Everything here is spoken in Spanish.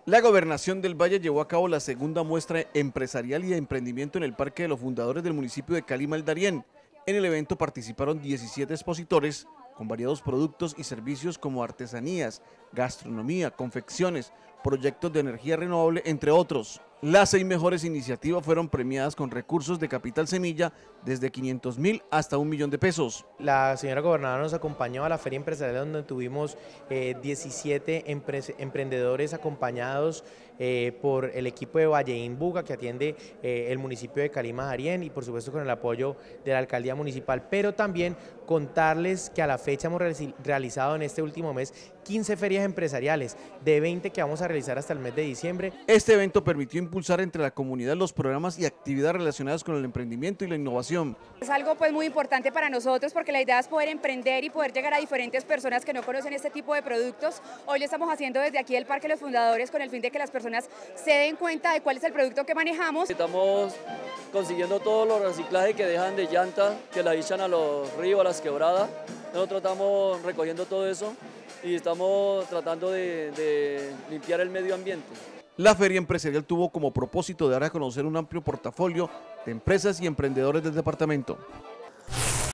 La Gobernación del Valle llevó a cabo la segunda muestra empresarial y de emprendimiento en el Parque de los Fundadores del municipio de Cali, Darién. En el evento participaron 17 expositores con variados productos y servicios como artesanías, gastronomía, confecciones, proyectos de energía renovable, entre otros. Las 6 mejores iniciativas fueron premiadas con recursos de Capital Semilla desde 500.000 hasta 1.000.000 de pesos. La señora gobernadora nos acompañó a la feria empresarial donde tuvimos 17 emprendedores acompañados por el equipo de Valleín Buga que atiende el municipio de Cali, Darién, y por supuesto con el apoyo de la alcaldía municipal, pero también contarles que a la fecha hemos realizado en este último mes 15 ferias empresariales, de 20 que vamos a realizar hasta el mes de diciembre. Este evento permitió impulsar entre la comunidad los programas y actividades relacionadas con el emprendimiento y la innovación. Es algo pues muy importante para nosotros porque la idea es poder emprender y poder llegar a diferentes personas que no conocen este tipo de productos. Hoy lo estamos haciendo desde aquí el Parque de los Fundadores con el fin de que las personas se den cuenta de cuál es el producto que manejamos. Estamos consiguiendo todos los reciclajes que dejan de llanta, que la echan a los ríos, a las quebradas. Nosotros estamos recogiendo todo eso y estamos tratando de limpiar el medio ambiente. La feria empresarial tuvo como propósito dar a conocer un amplio portafolio de empresas y emprendedores del departamento.